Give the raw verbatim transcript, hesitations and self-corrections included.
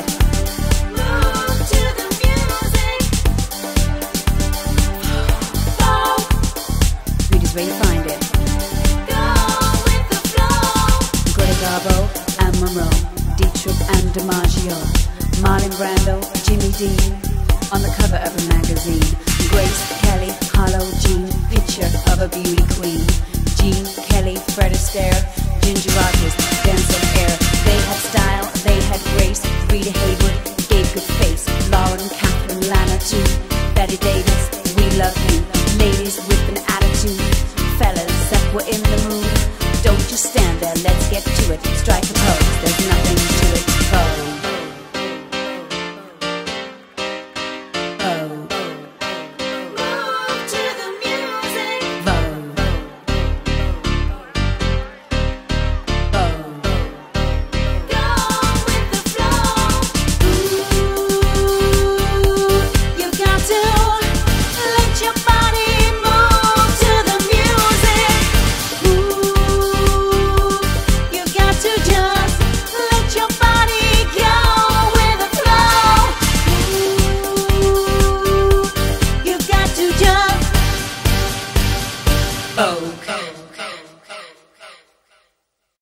Move to the music. Flow. Sweetest way to find it. Go with the flow. Greta Garbo and Monroe, Dietrich and DiMaggio, Marlon Brando, Jimmy Dean, on the cover of a magazine. Grace Kelly, Hollow Jean, picture of a beauty queen. Jean Kelly, Fred Astaire, Ginger Rogers, Denzel Air. They had style, they had grace, Rita Hayworth.